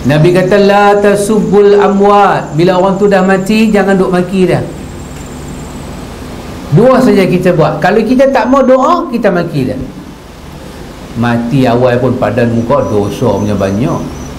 Nabi kata la tasubbul amwat, bila orang tu dah mati jangan duk maki dah. Dua saja kita buat. Kalau kita tak mau doa, kita maki dah. Mati awal pun padan muka, dosa punya banyak.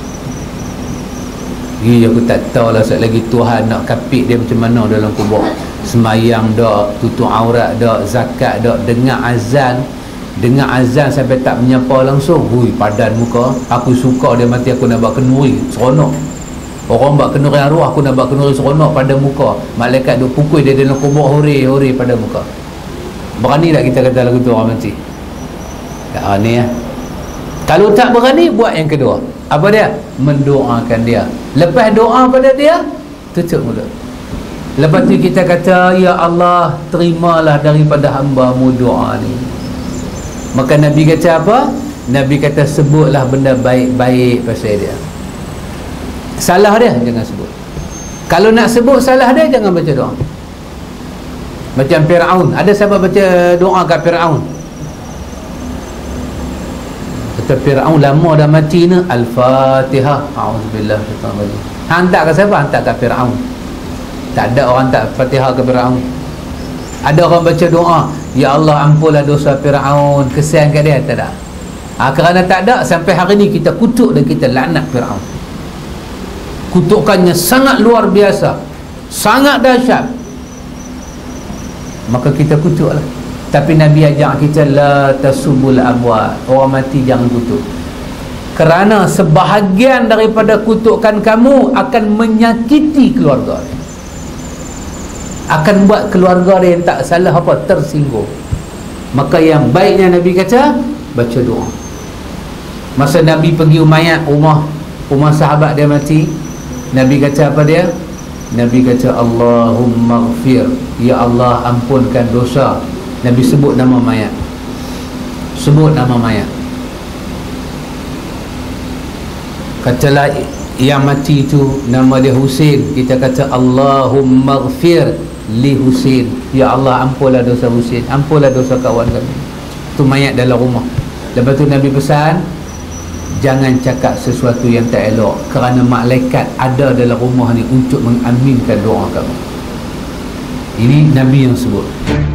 Aku tak tahu lah lagi Tuhan nak kapit dia macam mana dalam kubur. Semayang dak, tutup aurat dak, zakat dak, dengar azan sampai tak menyapa langsung. Hui, padan muka. Aku suka dia mati, aku nak buat kenuri seronok. Orang buat kenuri arwah, aku nak buat kenuri seronok pada muka. Malaikat duk pukul dia dalam kubur, hore pada muka. Berani tak kita kata lagu tu orang mati? Tak berani ya. Kalau tak berani, buat yang kedua. Apa dia? Mendoakan dia. Lepas doa pada dia, tutup mulut. Lepas tu kita kata, ya Allah, terimalah daripada hamba-Mu doa ni. Maka Nabi kata apa? Nabi kata sebutlah benda baik-baik pasal dia. Salah dia jangan sebut. Kalau nak sebut salah dia, jangan baca doa. Macam Fir'aun. Ada siapa baca doa kat Fir'aun? Kata Fir'aun lama dah mati ni, Al-Fatihah. A'udzubillah syaitanir rajim. Hantar ke siapa? Hantar kat Fir'aun. Tak ada orang tak Fatihah ke Fir'aun. Ada orang baca doa, ya Allah ampunlah dosa Fir'aun, kesian kat dia? Tak ada. Kerana tak ada, sampai hari ni kita kutuk dan kita laknat Fir'aun. Kutukannya sangat luar biasa, sangat dahsyat. Maka kita kutuklah. Tapi Nabi ajak kita la tasubul amwat, orang mati jangan kutuk. Kerana sebahagian daripada kutukan kamu akan menyakiti keluarga dia, akan buat keluarga dia yang tak salah apa tersinggung. Maka yang baiknya Nabi kata baca doa. Masa Nabi pergi mayat rumah sahabat dia mati, Nabi kata apa dia? Nabi kata Allahumma ghafir, ya Allah ampunkan dosa. Nabi sebut nama mayat, sebut nama mayat. Katalah yang mati itu nama dia Husin, kita kata Allahumma ghafir li Husin, ya Allah ampunlah dosa Husin, ampunlah dosa kawan kami. Itu mayat dalam rumah. Lepas tu Nabi pesan, jangan cakap sesuatu yang tak elok, kerana malaikat ada dalam rumah ni untuk mengaminkan doa kamu. Ini Nabi yang sebut.